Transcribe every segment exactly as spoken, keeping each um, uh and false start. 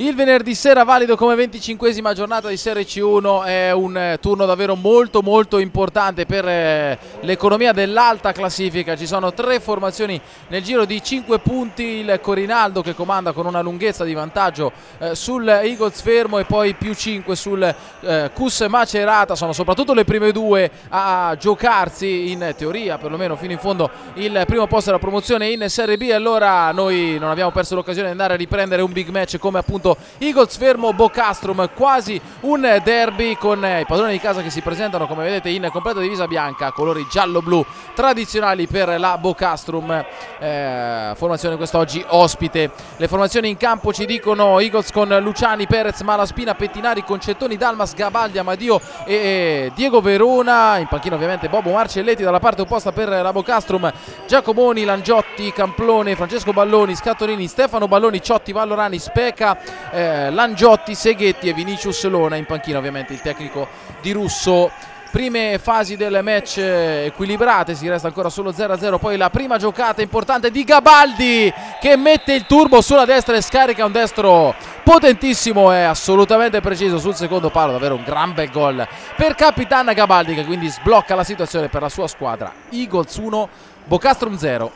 Il venerdì sera, valido come venticinquesima giornata di Serie C uno, è un turno davvero molto molto importante per eh, l'economia dell'alta classifica. Ci sono tre formazioni nel giro di cinque punti, il Corinaldo che comanda con una lunghezza di vantaggio eh, sul Eagles Fermo e poi più cinque sul eh, Cus Macerata. Sono soprattutto le prime due a giocarsi in teoria perlomeno fino in fondo il primo posto della promozione in Serie B. Allora noi non abbiamo perso l'occasione di andare a riprendere un big match come appunto Eagles Fermo Bocastrum, quasi un derby con i padroni di casa che si presentano come vedete in completa divisa bianca, colori giallo-blu tradizionali per la Bocastrum, eh, formazione quest'oggi ospite. Le formazioni in campo ci dicono Eagles con Luciani, Perez, Malaspina, Pettinari, Concettoni, Dalmas, Gabaldi, Amadio e, e Diego Verona. In panchina ovviamente Bobo Marcelletti, dalla parte opposta per la Bocastrum Giacomoni, Langiotti, Camplone, Francesco Balloni, Scatolini, Stefano Balloni, Ciotti, Vallorani, Speca, Eh, Langiotti, Seghetti e Vinicius Lona. In panchina ovviamente il tecnico di Russo. Prime fasi del match equilibrate, si resta ancora solo zero a zero. Poi la prima giocata importante di Gabaldi che mette il turbo sulla destra e scarica un destro potentissimo e assolutamente preciso sul secondo palo. Davvero un gran bel gol per Capitan Gabaldi, che quindi sblocca la situazione per la sua squadra. Eagles uno, Bocastrum zero.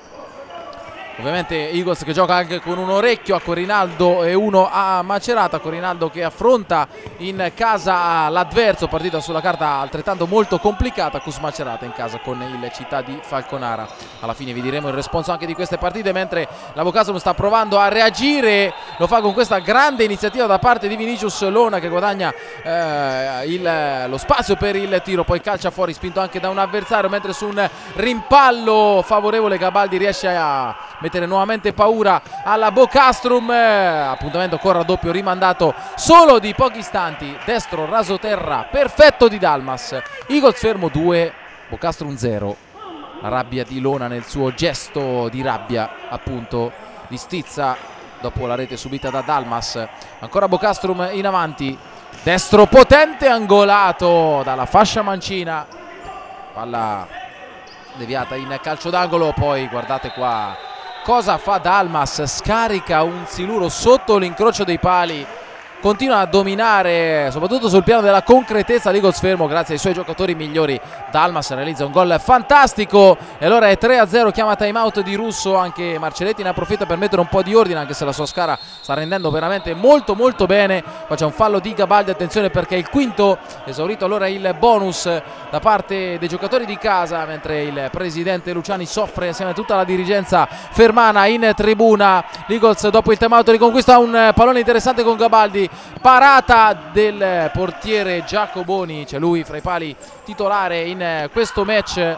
Ovviamente Eagles che gioca anche con un orecchio a Corinaldo e uno a Macerata. Corinaldo che affronta in casa l'avverso, partita sulla carta altrettanto molto complicata. Cus Macerata in casa con il Città di Falconara. Alla fine vi diremo il responso anche di queste partite, mentre la Bocastrum sta provando a reagire, lo fa con questa grande iniziativa da parte di Vinicius Lona che guadagna eh, il, lo spazio per il tiro, poi calcia fuori spinto anche da un avversario, mentre su un rimpallo favorevole Gabaldi riesce a mettere nuovamente paura alla Bocastrum. eh, appuntamento con raddoppio rimandato solo di pochi istanti, destro rasoterra perfetto di Dalmas. Eagles Fermo due, Bocastrum zero. La rabbia di Lona nel suo gesto di rabbia, appunto di stizza dopo la rete subita da Dalmas. Ancora Bocastrum in avanti, destro potente angolato dalla fascia mancina, palla deviata in calcio d'angolo. Poi guardate qua cosa fa Dalmas, scarica un siluro sotto l'incrocio dei pali, continua a dominare soprattutto sul piano della concretezza l'Eagles Fermo grazie ai suoi giocatori migliori. Dalmas realizza un gol fantastico e allora è tre a zero, chiama time out di Russo. Anche Marcelletti ne approfitta per mettere un po' di ordine, anche se la sua squadra sta rendendo veramente molto molto bene. Qua c'è un fallo di Gabaldi, attenzione perché il quinto, esaurito allora il bonus da parte dei giocatori di casa, mentre il presidente Luciani soffre assieme a tutta la dirigenza fermana in tribuna. L'Eagles dopo il time out riconquista un pallone interessante con Gabaldi, parata del portiere Giacoboni, c'è lui fra i pali titolare in questo match.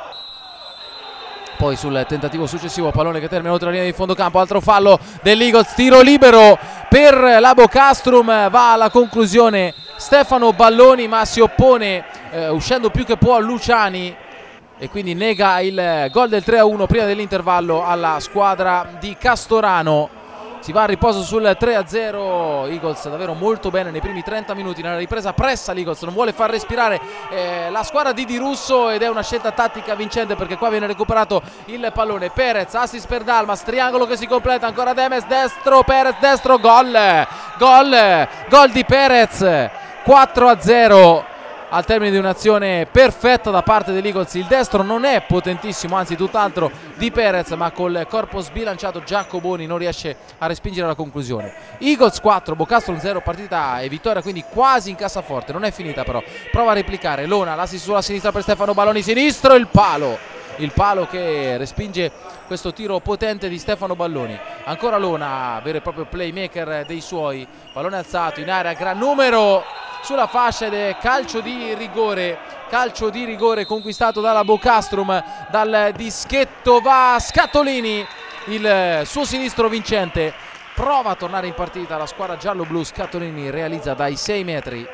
Poi sul tentativo successivo pallone che termina oltre la linea di fondo campo, altro fallo dell'Eagles, tiro libero per la Bocastrum, va alla conclusione Stefano Balloni ma si oppone eh, uscendo più che può Luciani e quindi nega il gol del tre a uno prima dell'intervallo alla squadra di Castorano. Si va a riposo sul tre a zero. Eagles davvero molto bene nei primi trenta minuti. Nella ripresa pressa l'Eagles, non vuole far respirare eh, la squadra di Di Russo ed è una scelta tattica vincente perché qua viene recuperato il pallone. Perez, assist per Dalmas, triangolo che si completa, ancora Demes, destro, Perez, destro, gol, gol, gol di Perez, quattro a zero. Al termine di un'azione perfetta da parte dell'Eagles. Il destro non è potentissimo, anzi tutt'altro di Perez, ma col corpo sbilanciato Giacoboni non riesce a respingere la conclusione. Eagles quattro, Bocastrum zero, partita e vittoria quindi quasi in cassaforte, non è finita però. Prova a replicare Lona, l'assist sulla sinistra per Stefano Balloni, sinistro, il palo, il palo che respinge questo tiro potente di Stefano Balloni. Ancora Lona, vero e proprio playmaker dei suoi, pallone alzato in area, gran numero sulla fascia ed è calcio di rigore, calcio di rigore conquistato dalla Bocastrum. Dal dischetto va Scatolini, il suo sinistro vincente, prova a tornare in partita la squadra giallo-blu. Scatolini realizza dai sei metri,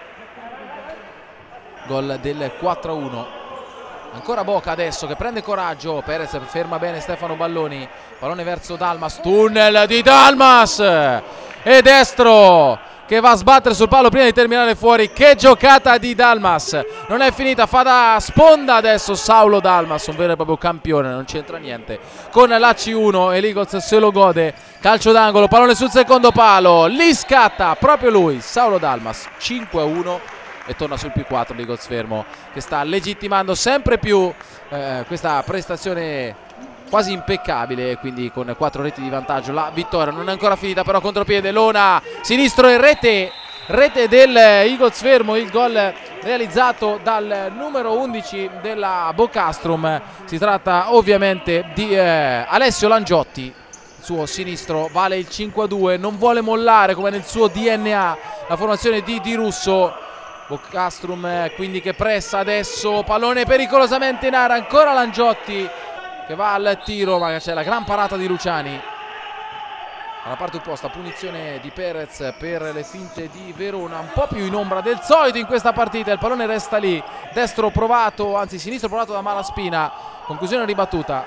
gol del quattro a uno. Ancora Boca adesso che prende coraggio, Perez ferma bene Stefano Balloni, pallone verso Dalmas, tunnel di Dalmas e destro che va a sbattere sul palo prima di terminare fuori. Che giocata di Dalmas, non è finita, fa da sponda adesso Saulo Dalmas, un vero e proprio campione, non c'entra niente con la C uno e l'Eagles se lo gode. Calcio d'angolo, pallone sul secondo palo, lì scatta proprio lui, Saulo Dalmas. Cinque a uno e torna sul più quattro l'Eagles fermo, che sta legittimando sempre più eh, questa prestazione quasi impeccabile, quindi con quattro reti di vantaggio la vittoria. Non è ancora finita però, contropiede Lona, sinistro e rete, rete del Eagles fermo, il gol realizzato dal numero undici della Bocastrum. Si tratta ovviamente di eh, Alessio Langiotti, il suo sinistro vale il cinque a due, non vuole mollare come nel suo D N A la formazione di Di Russo. Bocastrum quindi che pressa adesso, pallone pericolosamente in area, ancora Langiotti che va al tiro, ma c'è la gran parata di Luciani. Alla parte opposta, punizione di Perez per le finte di Verona, un po' più in ombra del solito in questa partita. Il pallone resta lì, destro provato, anzi sinistro provato da Malaspina, conclusione ribattuta.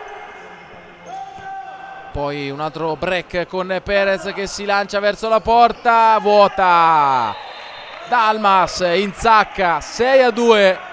Poi un altro break con Perez che si lancia verso la porta, vuota. Dalmas insacca, sei a due.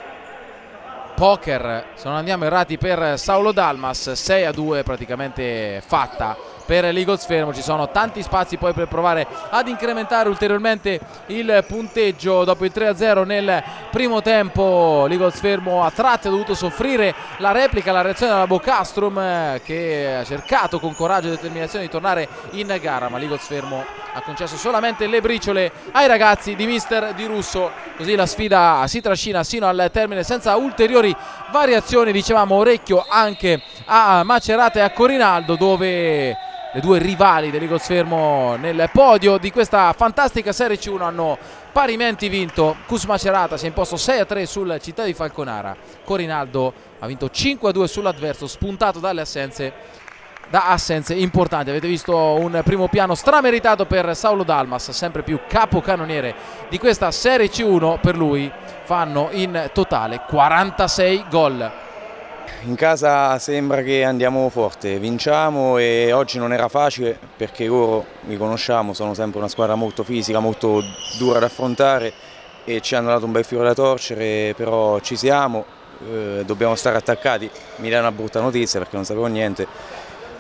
Poker, se non andiamo errati per Saulo Dalmas, sei a due praticamente fatta per l'Eagles fermo. Ci sono tanti spazi poi per provare ad incrementare ulteriormente il punteggio. Dopo il tre a zero nel primo tempo l'Eagles fermo a tratti ha dovuto soffrire la replica, la reazione della Bocastrum, che ha cercato con coraggio e determinazione di tornare in gara, ma l'Eagles fermo ha concesso solamente le briciole ai ragazzi di mister Di Russo. Così la sfida si trascina sino al termine senza ulteriori variazioni. Dicevamo orecchio anche a Macerata e a Corinaldo, dove le due rivali dell'Eagles fermo nel podio di questa fantastica Serie C uno hanno parimenti vinto. Cus Macerata si è imposto sei a tre sul Città di Falconara, Corinaldo ha vinto cinque a due sull'Adverso, spuntato dalle assenze da assenze importanti. Avete visto un primo piano strameritato per Saulo Dalmas, sempre più capocannoniere di questa Serie C uno. Per lui fanno in totale quarantasei gol. In casa sembra che andiamo forte, vinciamo, e oggi non era facile perché loro, li conosciamo, sono sempre una squadra molto fisica, molto dura da affrontare e ci hanno dato un bel filo da torcere, però ci siamo, eh, dobbiamo stare attaccati. Mi dà una brutta notizia perché non sapevo niente.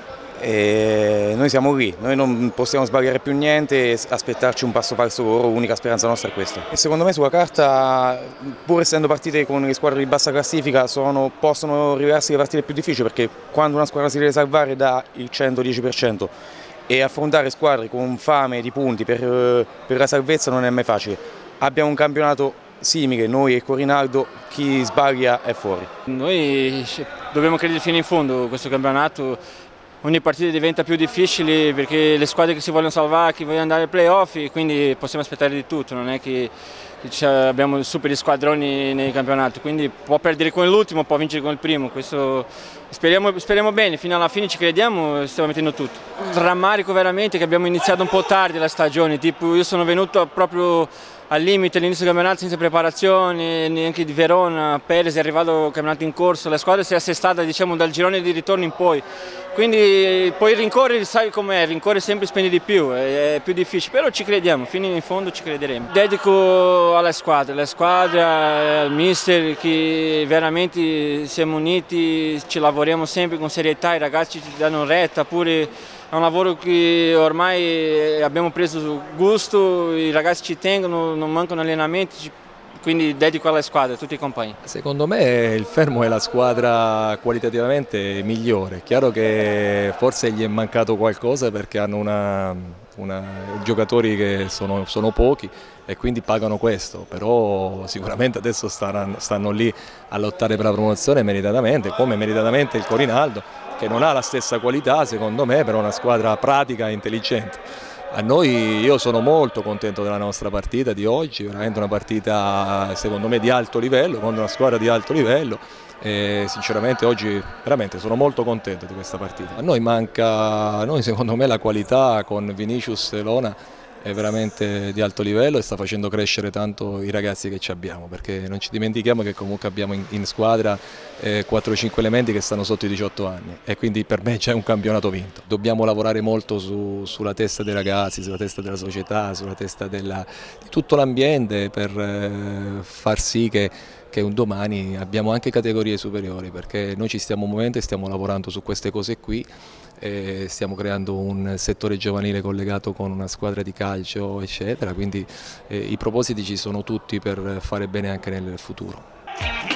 E noi siamo lì, noi non possiamo sbagliare più niente e aspettarci un passo falso loro, l'unica speranza nostra è questa. E secondo me sulla carta, pur essendo partite con le squadre di bassa classifica, sono, possono rivelarsi le partite più difficili, perché quando una squadra si deve salvare dà il centodieci per cento e affrontare squadre con fame di punti per, per la salvezza non è mai facile. Abbiamo un campionato simile, noi e Corinaldo, chi sbaglia è fuori. Noi dobbiamo credere fino in fondo questo campionato. Ogni partita diventa più difficile perché le squadre che si vogliono salvare, che vogliono andare ai playoff, quindi possiamo aspettare di tutto, non è che abbiamo super squadroni nei campionati, quindi può perdere con l'ultimo, può vincere con il primo. Questo speriamo, speriamo bene, fino alla fine ci crediamo, stiamo mettendo tutto. Rammarico veramente che abbiamo iniziato un po' tardi la stagione, tipo io sono venuto proprio al limite all'inizio del campionato senza preparazione, neanche di Verona. Perez è arrivato al campionato in corso, la squadra si è assestata, diciamo, dal girone di ritorno in poi, quindi poi rincorrere, sai com'è, rincorrere sempre spendi di più, è più difficile, però ci crediamo, fino in fondo ci crederemo. Dedico alla squadra, alla squadra, al mister, che veramente siamo uniti, ci lavoriamo sempre con serietà, i ragazzi ci danno retta, pure è un lavoro che ormai abbiamo preso gusto, i ragazzi ci tengono, non mancano allenamenti, quindi dedico alla squadra, a tutti i compagni. Secondo me il Fermo è la squadra qualitativamente migliore. È chiaro che forse gli è mancato qualcosa perché hanno una, una, giocatori che sono, sono pochi e quindi pagano questo, però sicuramente adesso stanno, stanno lì a lottare per la promozione meritatamente, come meritatamente il Corinaldo, che non ha la stessa qualità secondo me, però è una squadra pratica e intelligente. A noi, io sono molto contento della nostra partita di oggi, veramente una partita secondo me di alto livello, contro una squadra di alto livello, e sinceramente oggi veramente sono molto contento di questa partita. A noi manca, a noi secondo me la qualità con Vinicius e Lona è veramente di alto livello e sta facendo crescere tanto i ragazzi che ci abbiamo, perché non ci dimentichiamo che comunque abbiamo in, in squadra eh, quattro cinque elementi che stanno sotto i diciotto anni e quindi per me c'è un campionato vinto. Dobbiamo lavorare molto su, sulla testa dei ragazzi, sulla testa della società, sulla testa della, di tutto l'ambiente per eh, far sì che che un domani abbiamo anche categorie superiori, perché noi ci stiamo muovendo e stiamo lavorando su queste cose qui, e stiamo creando un settore giovanile collegato con una squadra di calcio eccetera, quindi eh, i propositi ci sono tutti per fare bene anche nel futuro.